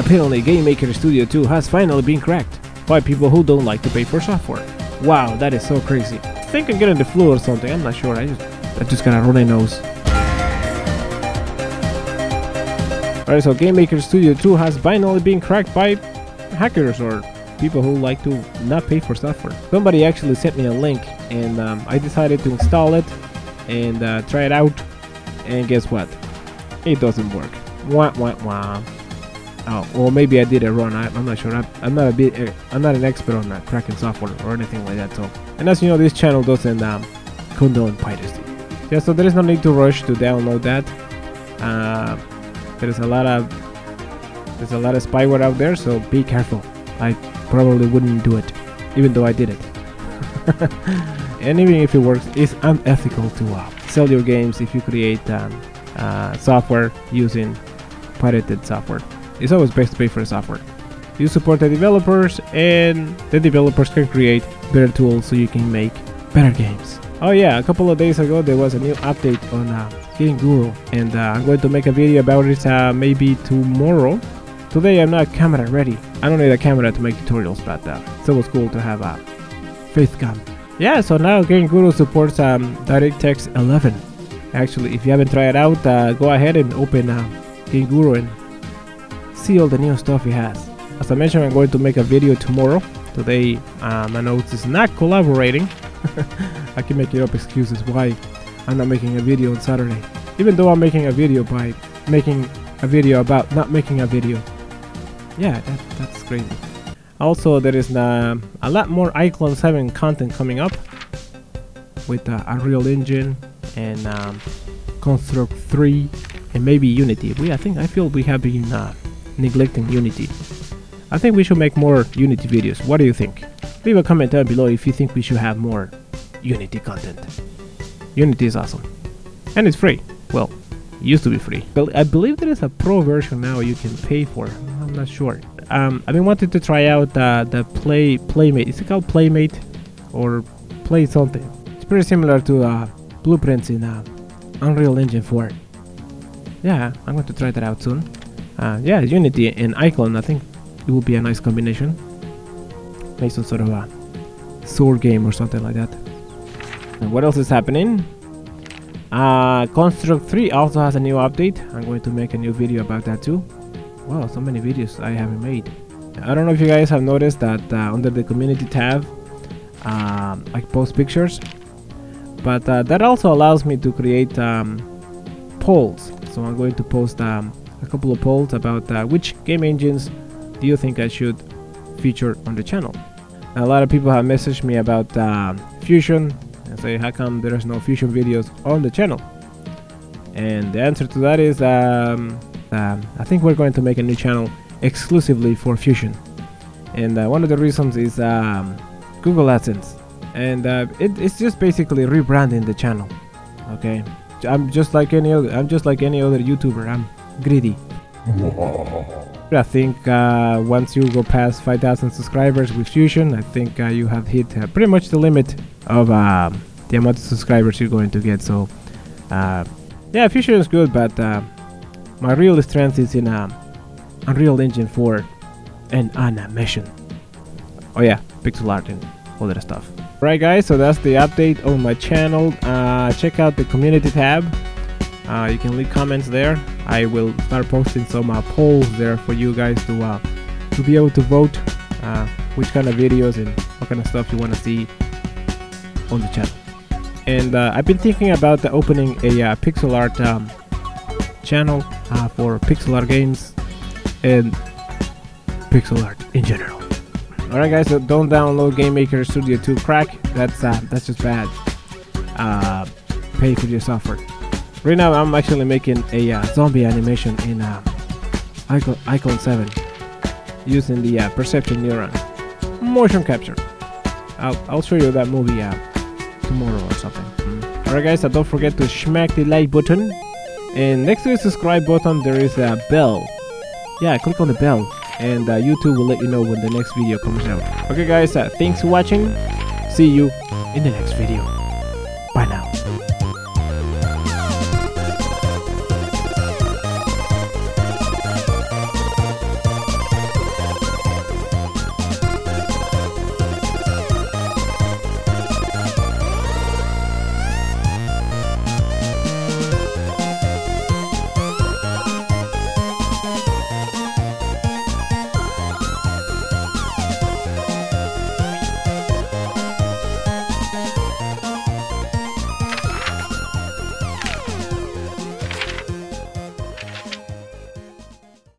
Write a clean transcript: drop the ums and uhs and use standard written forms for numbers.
Apparently, GameMaker Studio 2 has finally been cracked by people who don't like to pay for software. Wow, that is so crazy. I think I'm getting the flu or something, I'm not sure, I just got a runny nose. Alright, so GameMaker Studio 2 has finally been cracked by hackers or people who like to not pay for software. Somebody actually sent me a link and I decided to install it and try it out, and guess what? It doesn't work. Wah wah wah. Oh, or maybe I did it wrong. I'm not sure. I'm not an expert on cracking software or anything like that. So, and as you know, this channel doesn't condone piracy. Yeah, so there is no need to rush to download that. There's a lot of spyware out there, so be careful. I probably wouldn't do it, even though I did it. And even if it works, it's unethical to sell your games if you create software using pirated software. It's always best to pay for the software. You support the developers, and the developers can create better tools so you can make better games. Oh yeah, a couple of days ago there was a new update on GameGuru, and I'm going to make a video about it maybe tomorrow. Today I'm not camera ready. I don't need a camera to make tutorials, but it's always cool to have a face cam. Yeah, so now GameGuru supports DirectX11. Actually, if you haven't tried it out, go ahead and open GameGuru and see all the new stuff he has. As I mentioned, I'm going to make a video tomorrow. Today my notes is not collaborating. I can make up excuses why I'm not making a video on Saturday, even though I'm making a video by making a video about not making a video. Yeah, that's crazy. Also, there is a lot more GameGuru content coming up with Unreal Engine and Construct 3 and maybe Unity. I feel we have been neglecting Unity. I think we should make more Unity videos. What do you think? Leave a comment down below if you think we should have more Unity content. Unity is awesome. And it's free. Well, it used to be free. But I believe there is a pro version now you can pay for. I'm not sure. I've been wanting to try out the Playmate. Is it called Playmate? Or Play something? It's pretty similar to blueprints in Unreal Engine 4. Yeah, I'm going to try that out soon. Yeah, Unity and Icon, I think it will be a nice combination. Make some sort of a sword game or something like that. And what else is happening? Construct 3 also has a new update. I'm going to make a new video about that too. Wow, so many videos I haven't made. I don't know if you guys have noticed that under the community tab I post pictures, but that also allows me to create polls. So I'm going to post a couple of polls about which game engines do you think I should feature on the channel. A lot of people have messaged me about Fusion and say how come there's no Fusion videos on the channel, and the answer to that is I think we're going to make a new channel exclusively for Fusion, and one of the reasons is Google AdSense, and it's just basically rebranding the channel. Okay, I'm just like any other YouTuber. I'm greedy. I think once you go past 5,000 subscribers with Fusion, I think you have hit pretty much the limit of the amount of subscribers you're going to get. So yeah, Fusion is good, but my real strength is in Unreal Engine 4 and animation. Oh yeah, pixel art and all that stuff. Right guys, so that's the update on my channel. Check out the community tab. You can leave comments there. I will start posting some polls there for you guys to be able to vote which kind of videos and what kind of stuff you want to see on the channel. And I've been thinking about opening a pixel art channel for pixel art games and pixel art in general. Alright guys, so don't download GameMaker Studio 2 crack. That's just bad. Pay for your software. Right now I'm actually making a zombie animation in Icon 7 using the perception neuron motion capture. I'll show you that movie tomorrow or something. Alright guys, so don't forget to smack the like button, and next to the subscribe button there is a bell. Yeah, click on the bell and YouTube will let you know when the next video comes out. Okay guys, thanks for watching. See you in the next video.